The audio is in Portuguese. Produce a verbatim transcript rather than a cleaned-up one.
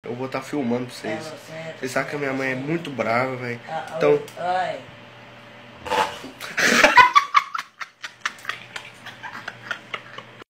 Eu vou estar filmando pra vocês. É, Vocês sabem que a minha mãe é muito brava, velho. Ah, Então... oi.